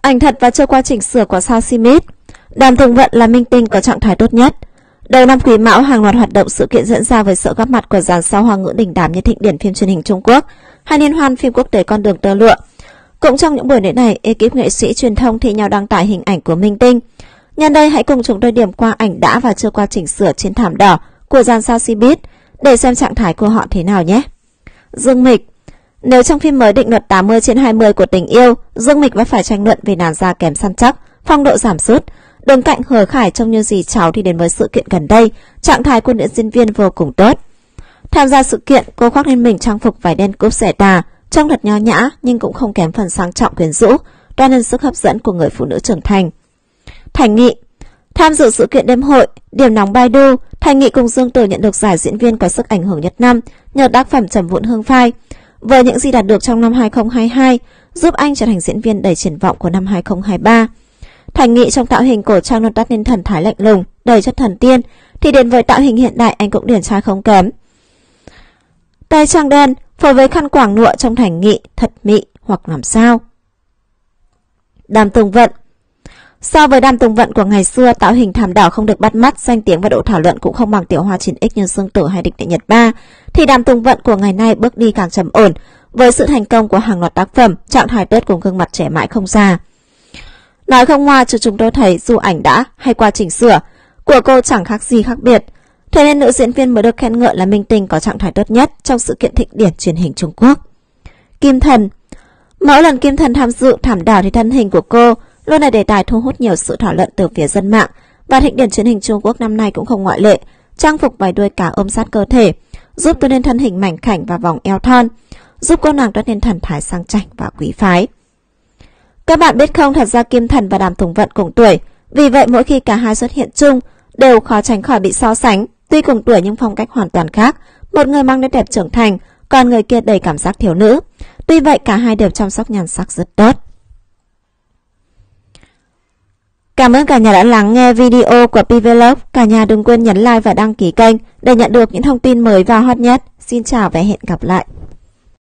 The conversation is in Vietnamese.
Ảnh thật và chưa qua chỉnh sửa của sao Smith. Đàm Tùng Vận là minh tinh có trạng thái tốt nhất. Đầu năm Quý Mão, hàng loạt hoạt động sự kiện diễn ra với sự góp mặt của dàn sao Hoa ngữ đình đám như thịnh điển phim truyền hình Trung Quốc hay liên hoan phim quốc tế Con đường tơ lụa. Cũng trong những buổi lễ này, ekip nghệ sĩ truyền thông thi nhau đăng tải hình ảnh của minh tinh. Nhân đây, hãy cùng chúng tôi điểm qua ảnh đã và chưa qua chỉnh sửa trên thảm đỏ của dàn sao Smith để xem trạng thái của họ thế nào nhé. Dương Mịch. Nếu trong phim mới Định luật 80/20 của tình yêu, Dương Mịch vẫn phải tranh luận về làn da kém săn chắc, phong độ giảm sút. Bên cạnh Hứa Khải trông như dì cháu thì đến với sự kiện gần đây, trạng thái của nữ diễn viên vô cùng tốt. Tham gia sự kiện, cô khoác lên mình trang phục vải đen cúp xẻ tà, trông thật nho nhã nhưng cũng không kém phần sang trọng quyến rũ, toan lên sức hấp dẫn của người phụ nữ trưởng thành. Thành Nghị. Tham dự sự kiện đêm hội Điểm nóng Baidu, Thành Nghị cùng Dương Tử nhận được giải diễn viên có sức ảnh hưởng nhất năm nhờ tác phẩm Trầm Vụn Hương Phai. Với những gì đạt được trong năm 2022, giúp anh trở thành diễn viên đầy triển vọng của năm 2023. Thành Nghị trong tạo hình cổ trang luôn toát lên thần thái lạnh lùng, đầy chất thần tiên, thì đến với tạo hình hiện đại anh cũng điển trai không kém. Tay trang đen, phối với khăn quàng lụa trong Thành Nghị thật mị hoặc làm sao. Đàm Tùng Vận. So với Đàm Tùng Vận của ngày xưa, tạo hình thảm đỏ không được bắt mắt, danh tiếng và độ thảo luận cũng không bằng Tiểu Hoa 9X như Dương Tử hay Địch Đệ Nhật 3, thì Đàm Tùng Vận của ngày nay bước đi càng trầm ổn, với sự thành công của hàng loạt tác phẩm, trạng thái tốt cùng gương mặt trẻ mãi không già. Nói không ngoa, chứ chúng tôi thấy dù ảnh đã hay qua chỉnh sửa của cô chẳng khác gì khác biệt. Thế nên nữ diễn viên mới được khen ngợi là minh tinh có trạng thái tốt nhất trong sự kiện thịnh điển truyền hình Trung Quốc. Kim Thần. Mỗi lần Kim Thần tham dự thảm đỏ thì thân hình của cô luôn là đề tài thu hút nhiều sự thảo luận từ phía dân mạng, và thịnh điển truyền hình Trung Quốc năm nay cũng không ngoại lệ. Trang phục vải đuôi cá ôm sát cơ thể, giúp tôn lên thân hình mảnh khảnh và vòng eo thon, giúp cô nàng toát lên thần thái sang chảnh và quý phái. Các bạn biết không, thật ra Kim Thần và Đàm Tùng Vận cùng tuổi, vì vậy mỗi khi cả hai xuất hiện chung đều khó tránh khỏi bị so sánh. Tuy cùng tuổi nhưng phong cách hoàn toàn khác, một người mang nét đẹp trưởng thành, còn người kia đầy cảm giác thiếu nữ. Tuy vậy cả hai đều chăm sóc nhan sắc rất tốt. Cảm ơn cả nhà đã lắng nghe video của PVlog. Cả nhà đừng quên nhấn like và đăng ký kênh để nhận được những thông tin mới và hot nhất. Xin chào và hẹn gặp lại.